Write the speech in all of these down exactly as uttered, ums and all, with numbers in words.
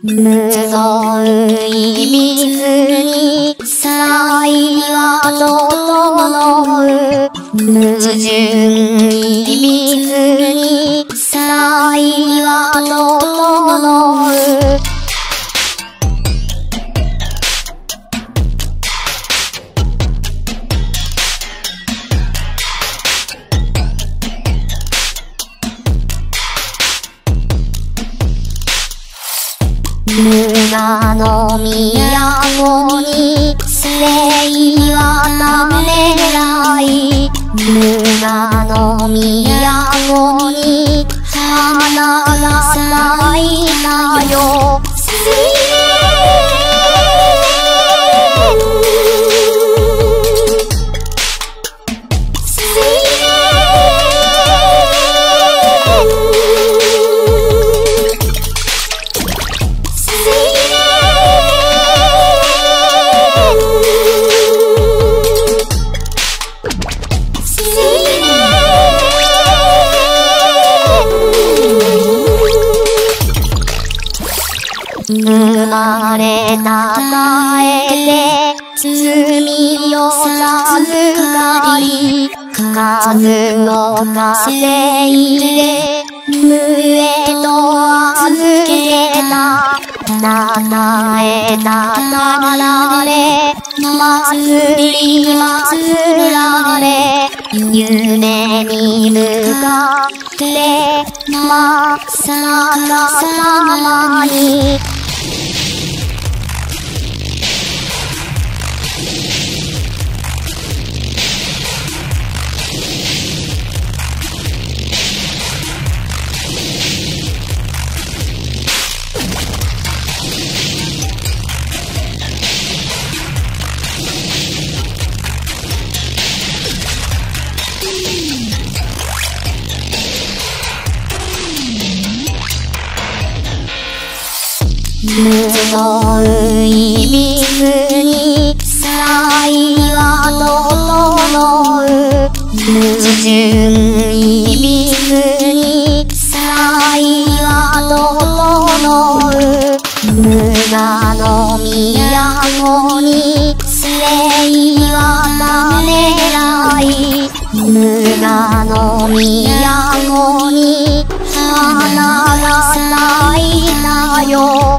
無造意水に才は整う。無純意水に才は整う。無我の都に聖はためらい。無我の都に花が咲いたよ。生まれたたえて罪を授かり、数を稼いで無へと預けた。たたえたたられ祭り祭られ、夢に向かってまっさらさまに。無造意水に才は整う。無純意水に才は整う。無我の都に聖はためらい。無我の都に花が咲いたよ。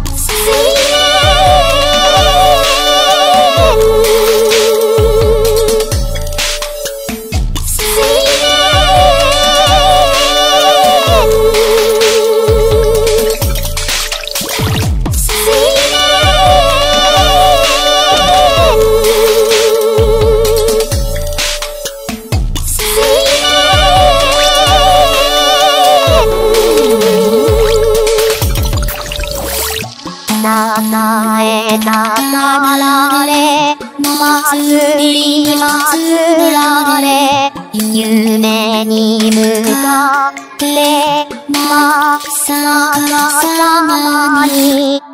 たたえたたられ祭り祭られ、夢に向かってまっさらさまに。